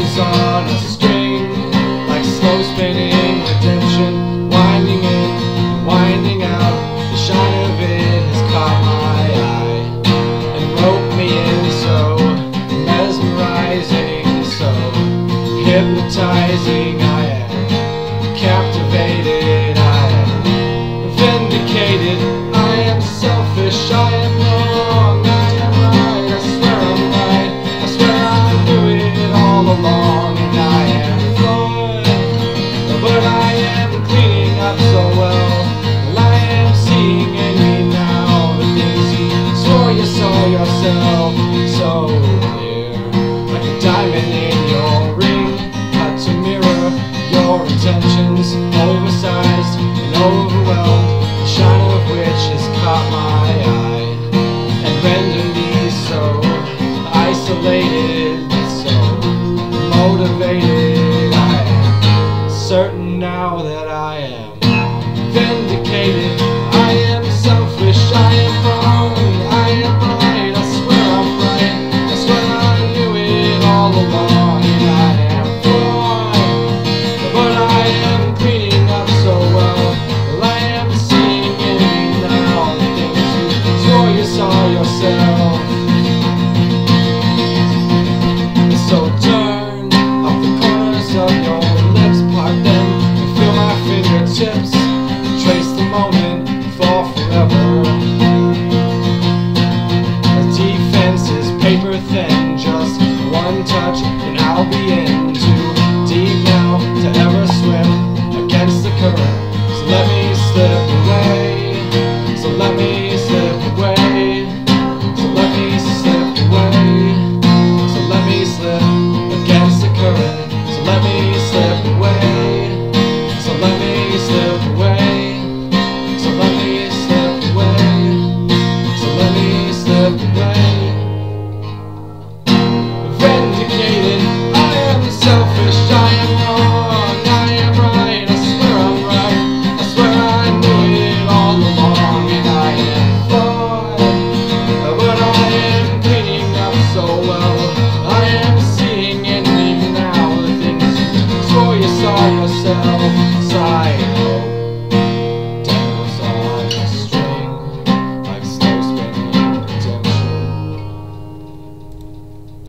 pulse on a string, like slow spinning redemption, winding in, winding out. The shine of it has caught my eye and roped me in, so mesmerizing, so hypnotizing. I am captivated, I am vindicated. I am selfish, I am wrong, I am right. I swear I'm right, I swear I knew it all along. And I am flawed, but I am cleaning up so well. And I am seeing in me now the things you swore you saw yourself so clear, like a diamond in your ring, cut to mirror your intentions, oversized and overwhelmed, the shine of which has caught my eye and rendered me so isolated, so motivated. I am certain